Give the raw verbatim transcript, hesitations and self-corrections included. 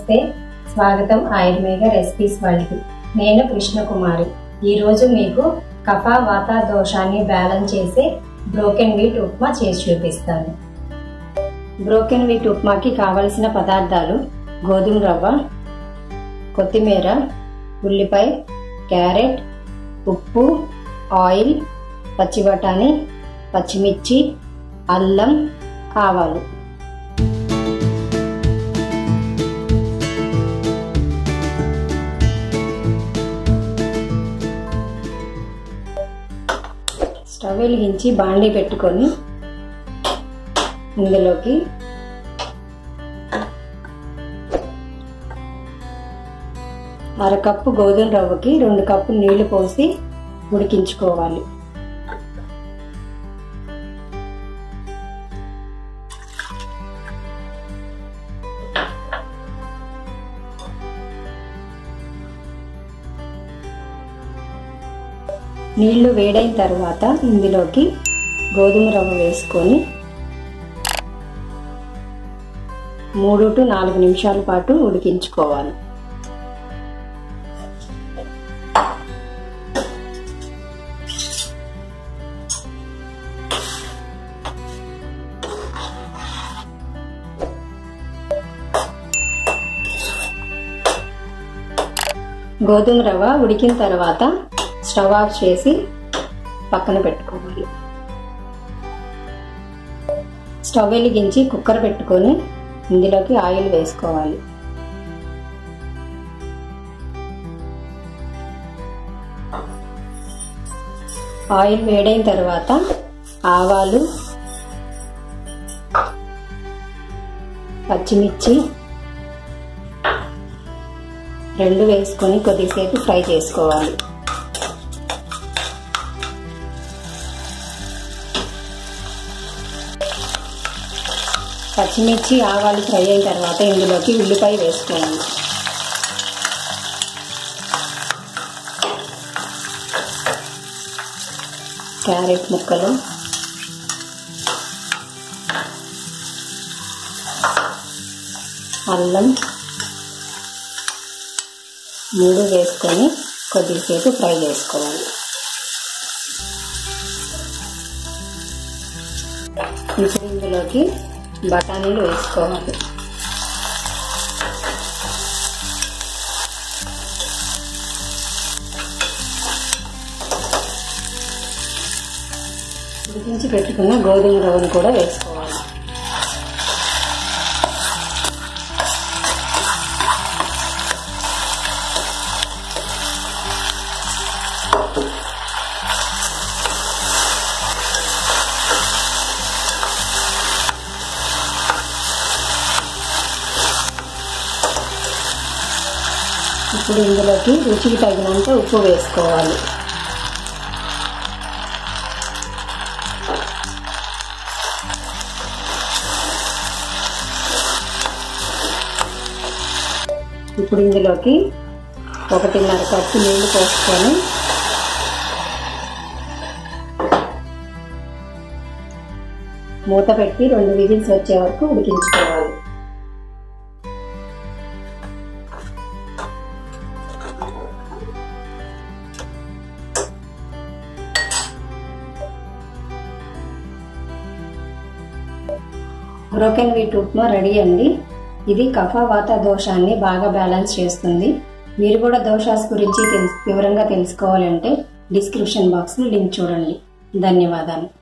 నమస్తే, స్వాగతం Ayurveda recipes world. నేను కృష్ణకుమారి. ఈరోజు మీకు కఫ వాత దోషాన్ని బ్యాలెన్స్ చేసే బ్రోకెన్ వీట్ ఉప్మా చేసి చూపిస్తాను. బ్రోకెన్ వీట్ ఉప్మాకి కావలసిన పదార్థాలు: గోధుమ రవ్వ, కొత్తిమీర, ఉల్లిపాయ, క్యారెట్, ఉప్పు, ఆయిల్, పచ్చి బఠానీ, పచ్చిమిర్చి, అల్లం, ఆవాలు. స్టవ్ వెలిగించి బాండీ పెట్టుకొని ఇందులోకి అరకప్పు గోధుమ రవ్వకి రెండు కప్పులు నీళ్లు పోసి ఉడికించుకోవాలి. నీళ్లు వేడైన తర్వాత ఇందులోకి గోధుమ రవ్వ వేసుకొని మూడు టు నాలుగు నిమిషాల పాటు ఉడికించుకోవాలి. గోధుమ రవ్వ ఉడికిన తర్వాత స్టవ్ ఆఫ్ చేసి పక్కన పెట్టుకోవాలి. స్టవ్ వెలిగించి కుక్కర్ పెట్టుకొని ఇందులోకి ఆయిల్ వేసుకోవాలి. ఆయిల్ వేడైన తర్వాత ఆవాలు, పచ్చిమిర్చి రెండు వేసుకొని కొద్దిసేపు ఫ్రై చేసుకోవాలి. పచ్చిమిర్చి ఆవాలు ఫ్రై అయిన తర్వాత ఇందులోకి ఉల్లిపాయ వేసుకోవాలి. క్యారెట్ ముక్కలు, అల్లం మూడు వేసుకొని కొద్దిసేపు ఫ్రై చేసుకోవాలి. ఇప్పుడు ఇందులోకి బఠానీలు వేసుకోవాలి. ఉడికించి పెట్టుకున్న గోధుమ రవ్వను కూడా వేసుకోవాలి. ఇప్పుడు ఇందులోకి రుచికి తగినంత ఉప్పు వేసుకోవాలి. ఇప్పుడు ఇందులోకి ఒకటిన్నర కప్పు నీళ్లు పోసుకొని మూత పెట్టి రెండు విజిల్స్ వచ్చే వరకు ఉడికించుకోవాలి. బ్రోకెన్ వీట్ ఉప్మా రెడీ అండి. ఇది కఫ వాత దోషాన్ని బాగా బ్యాలెన్స్ చేస్తుంది. మీరు కూడా దోషాస్ గురించి తెలుసు వివరంగా తెలుసుకోవాలంటే డిస్క్రిప్షన్ బాక్స్లో లింక్ చూడండి. ధన్యవాదాలు.